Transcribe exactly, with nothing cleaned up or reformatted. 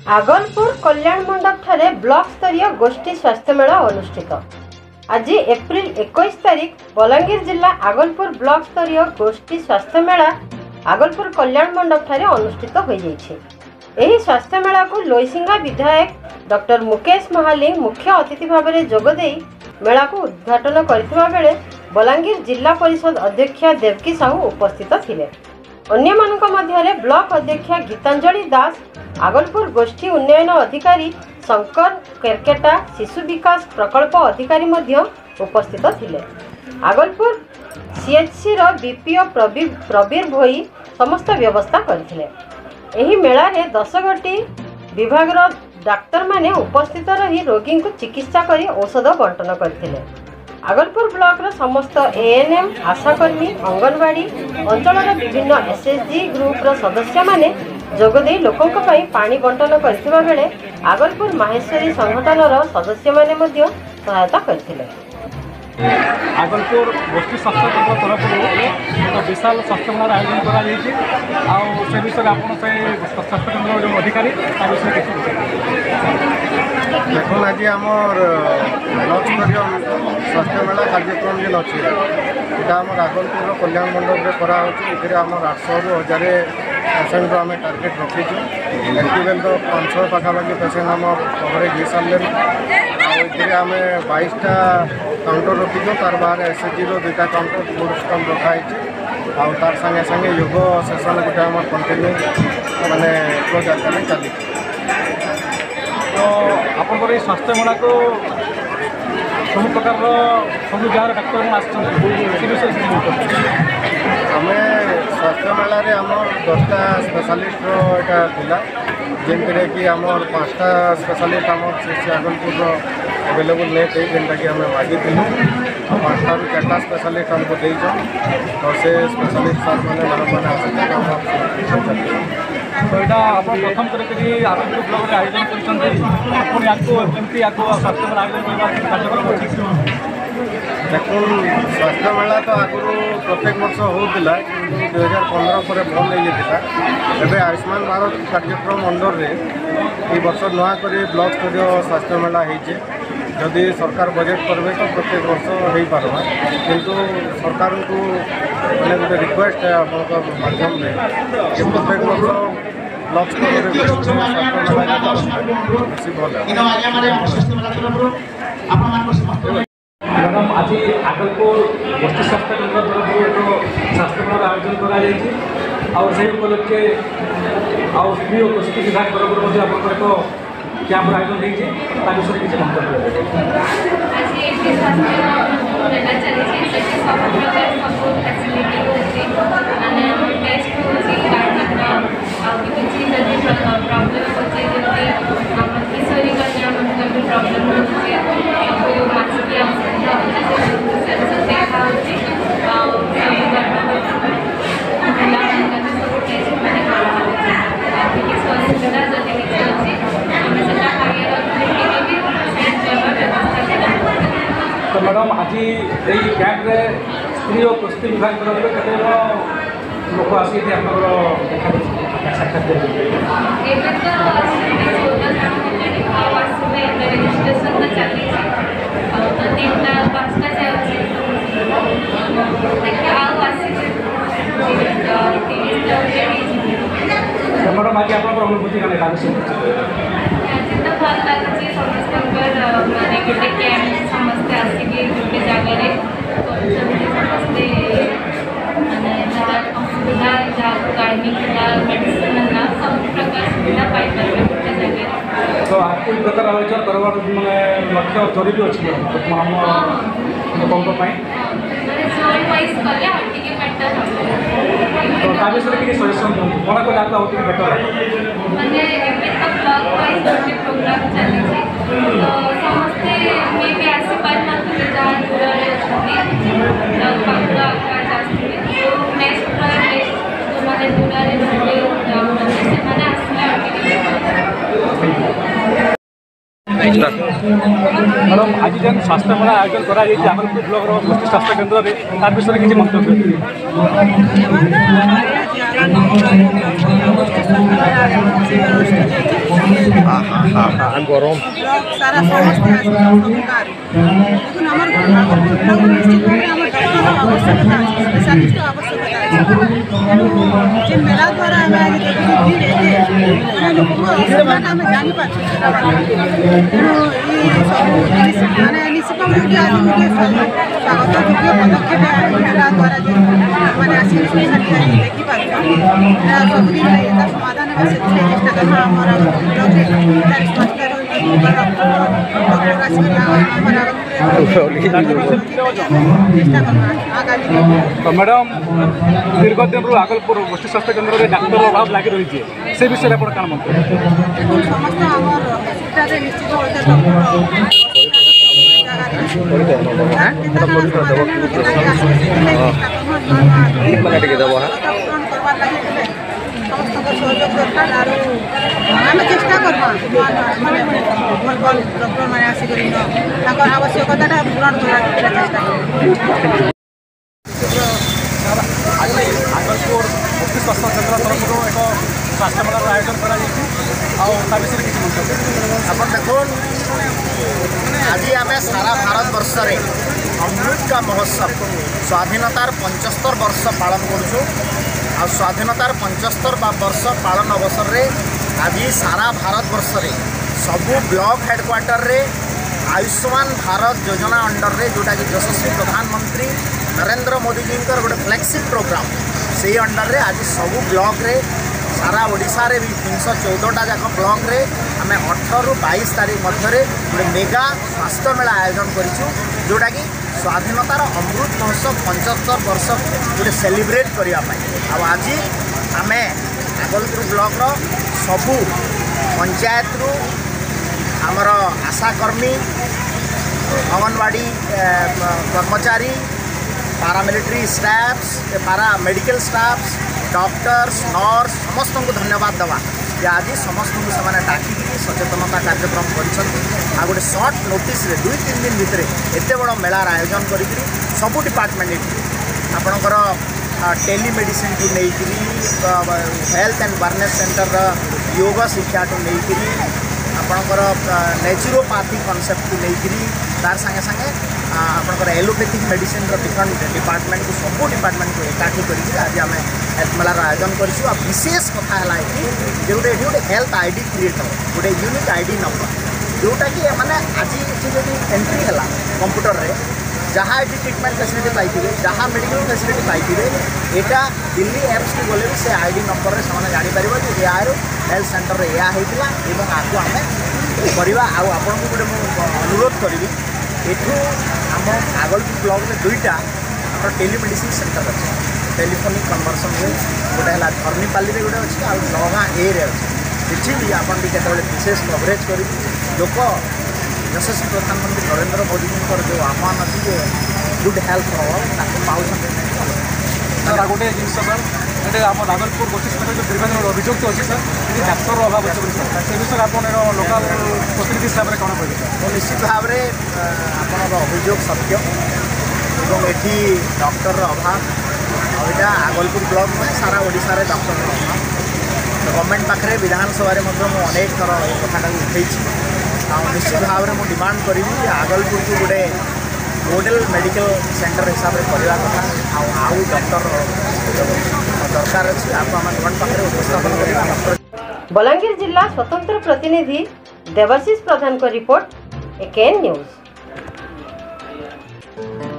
आगलपुर कल्याण मंडप ठारे ब्लॉक स्तरीय गोष्ठी स्वास्थ्य मेला अनुष्ठित। आज एप्रिल इक्कीस तारीख बलांगीर जिला आगलपुर ब्लॉक स्तरीय गोष्ठी स्वास्थ्य मेला आगलपुर कल्याण मंडप ठारे अनुष्ठित हो जाइछे। एही स्वास्थ्य मेला को लोईसिंगा विधायक डॉक्टर मुकेश महालिंग मुख्य अतिथि भाव में जोगदे मेला को उद्घाटन करथिबा बेले बलांगीर जिला परिषद अध्यक्ष देवकी साहू उपस्थित थिले। अन्य मानक मध्यरे ब्लॉक अध्यक्ष गीतांजलि दास, आगलपुर गोष्ठी उन्नयन अधिकारी शंकर केरकेटा, शिशु विकास प्रकल्प अधिकारी मध्य उपस्थित थिले। आगलपुर सीएचसी रो बीपीओ प्रबीर प्रबीर भोई समस्त व्यवस्था करथिले। एही मेला रे दस गोटी विभाग रो डाक्टर माने उपस्थित रही रोगी को चिकित्सा करी औषध बंटन करथिले। आगलपुर ब्लॉक रो समस्त एएनएम, आशाकर्मी, अंगनवाड़ी अंचल विभिन्न एसएचजी ग्रुप रो सदस्य माने जोगदे लोकों पाई पानी बंटन करथिबा बेले आगलपुर माहेश्वरी संगठन रो सदस्य माने मध्य सहायता करथिले। आगलपुर गोष्ठी स्वास्थ्य केन्द्र तरफ एक विशाल स्वास्थ्य मेलार आयोजन कर विषय आप स्वास्थ्य केन्द्र जो अधिकारी देखो आज आमर ब्लॉक स्तरीय स्वास्थ्य मेला कार्यक्रम जेन अच्छे यहाँ आम आगलपुर कल्याण मंडप में कराने आम आठश रु हजार पेसेंट आम टार्गेट रखीचु। एक्टिवेल तो पाँच सौ पाखापाखि पेसेंट आम कवरेज हो सारे आम बाईसटा काउंटर रखीचु। तार बाहर एसएचजी दुईटा काउंटर फूड स्टॉल रखाई आउ तार संगे संगे योग सेसन गोटे आम कंटिन्यू माने क्लोज आकार चली। तो आप स्वास्थ्य मेला को सब प्रकार सब जगह डाक्तर आम स्वास्थ्य मेला रे आम दसटा स्पेशलिस्ट यहाँ था जमीन कि आम पाँचटा स्पेशलिस्ट आम आगलपुर अवेलेबल नहीं थे जेनटा कि आम मागिलु पाँचटा रु चार्टा स्पेशलिस्ट आमको देचन। तो से स्पेशलिस्ट सार मैंने मैडम मैंने आस तो यहाँ आप प्रथम कर आगलपुर ब्लॉक आयोजन करमती स्वास्थ्य मेला आयोजन कार्यक्रम देखो स्वास्थ्य मेला तो आगुरी प्रत्येक वर्ष होता कि दुई हजार पंद्रह पर बंद हो जाता। एवं आयुष्मान भारत कार्यक्रम अंडर रे ये वर्ष नुआ कर ब्लॉक स्तरीय स्वास्थ्य मेला होती। जदि सरकार बजेट करेंगे तो प्रत्येक वर्ष हो पार्बा किंतु सरकार को मैंने गोटे रिक्वेस्ट है आप माध्यम कि प्रत्येक वर्ष ब्लॉक स्तरीय मैडम आज आगलपुर गोष्ठी स्वास्थ्य केन्द्र तरफ एक स्वास्थ्य मेला आयोजन कर उपलक्षे आउ स्त्री और गोष्ठी विभाग तरफ आप कैंप आयोजन होती किसी तो मैडम आज यही कैंप्रे स्त्री और गोष्ठी विभाग तरफ कते लोक आसी साक्षात मैडम आज आप अनुभूति का तो भल लगे समस्त माने गोटे कैंप समस्ते आसिक गोटे जगार समस्ते माने असुविधा जहाँ गाड़ी मेडिसिन सब प्रकार सुविधा पाइपर गोटे जगह। तो आपको ये प्रकार आयोजन करवार मैंने लक्ष्य जरूरी अच्छी आम लोकों जोन वाइज कले टे बेटर तो ता विषय कि सजेसन दिखाँ कौन कले आपको आउट बेटर माने तो ब्लॉक वाइज गोटे प्रोग्राम चली तो समस्ते मे भी आसी पार नथिले जहाँ दूर ब्लॉक पाखु आगे तो नेक्स्ट प्रोग्राम जो मैंने दूर से मैडम आज जेन स्वास्थ्य मेला आयोजन कराई आगलपुर ब्लॉक गोष्ठी स्वास्थ्य केन्द्र में तार विषय किसी मंतव्य गरम सारा समस्ते देखुन आम ब्लक निश्चित भाव में डॉक्टर आवश्यकता अच्छे स्पेशलिस्ट आवश्यकता अच्छे तेणु मेला द्वारा आम आज देखते लोक असुविधा आम जापर तेणु मानने निश्चित भाव आज गोटे स्वागत योग्य पदक्षेप मेला द्वारा जो मैंने आसिक देखिपार सबुदिन यहाँ समाधान है से चेष्टा करना आमर मैडम दीर्घ दिन रू आगलपुर गोष्ठी स्वास्थ्य केन्द्र में डाक्तर अभाव लगी रही है से विषय आप कौन मनते समस्त आम हस्पिटाल निश्चित सहयोग दरकार आम चेष्टा करवा डॉक्टर मैंने आसिक आवश्यकता पूरण करार चेष्टा कर आज आगलपुर गोष्ठी स्वास्थ्य केन्द्र तरफ एक स्वास्थ्य मेलार आयोजन कर विषय किसी मंतव्य आप देखो आज आम सारा भारत वर्ष रे अमृत का महोत्सव स्वाधीनतार पंचहत्तर वर्ष पालन करूँ आ स्वाधीनतार पंचहत्तर वर्ष पालन अवसर रे आज सारा भारत वर्ष रे सबू ब्लॉक हेडक्वार्टर रे आयुष्मान भारत योजना अंडर रे जोटा कि यशस्वी प्रधानमंत्री नरेंद्र मोदी जी गोटे फ्लैगशिप प्रोग्राम से अंडर रे आज सबू ब्लॉक रे सारा ओडिशा रे भी तीन सौ चौदहटा जाक ब्लॉक रे आम अठर रु बाईस तारीख मध्य गोटे मेगा स्वास्थ्य मेला आयोजन करूँ जोटा कि स्वाधीनतार अमृत महोत्सव पंचहत्तर वर्ष गोटे सेलिब्रेट करने आज आम आगलपुर ब्लॉक रो सबू पंचायत रु आमर आशाकर्मी अंगनवाड़ी कर्मचारी paramilitary staffs para medical staffs doctors nurse समस्त को धन्यवाद देवा कि आज समस्त को से डाकिक सचेतनता कार्यक्रम कर गोटे सर्ट नोटिस रे दुई तीन दिन भितर एत बड़ मेलार आयोजन कर सबू डिपार्टमेंट आपणकर टेलीमेडिसिन टू नहीं health and wellness centre yoga शिक्षा टू नहीं आपणकर नेचुरोपैथी कॉन्सेप्ट टू नहीं तार संगे संगे आपणकर एलोपैथिक मेडिसिन डिफरेंट डिपार्टमेंट को सबू डिपार्टमेंट को एकाठी करके आज आम हेल्थ मेलार आयोजन करूँ। विशेष कथा है कि गोटे ये गोटे हेल्थ आईडी क्रिएट हो गोटे यूनिक आईडी नंबर जोटा कि मैंने आज ये जो एंट्री है कंप्यूटर रे जहाँ ये ट्रिटमेंट फैसिलिटी पाइबे जहाँ मेडिकल फैसिलिटी पाइबे यहाँ दिल्ली एप्स को गले से आईडी नंबर से जापर कि यार हेल्थ सेंटर में यह होता है आपको आम करवा आपन को गोटे अनुरोध करी एठू आम आगलपुर ब्लॉक में दुईटा आम टेलीमेडिसिन सेंटर अच्छे टेलीफोनिक कन्वर्सन हुए गोटे है धर्नीपाली में गोटे अच्छी आउ नगाँ ए रे अच्छी भी आपन भी केतबेले विशेष कवरेज कर लोक यशस्वी प्रधानमंत्री नरेंद्र मोदी जी जो आह्वान अच्छी जे गुड हेल्थ पाँच सर गोटे जिन सर ये आम नागलपुर गोष्ठी जो दीर्घ दिन अभियोग अच्छी सर ये डाक्तर अभाव अच्छे सर से विषय आप लोकाल प्रतिनिधि हिसाब से कौन कहे तो निश्चित भाव में आपणर अभियोग सत्य और ये डॉक्टर अभाव यहाँ आगलपुर ब्लॉक में सारा ओडिशा रे डॉक्टर अभाव गवर्नमेंट पाखे विधानसभा मुझे अनेक थर कथा उठे निश्चित भाव में मुझे डिमांड करी आगलपुर को गोटे मॉडल मेडिकल सेंटर हिसाब से करवा कथा आउ डॉक्टर दरकार अच्छी आपको आम गवर्नमेंट पाखे उपस्थापन कर। बलांगीर जिला स्वतंत्र प्रतिनिधि देवाशीष प्रधान को रिपोर्ट एकेएन न्यूज।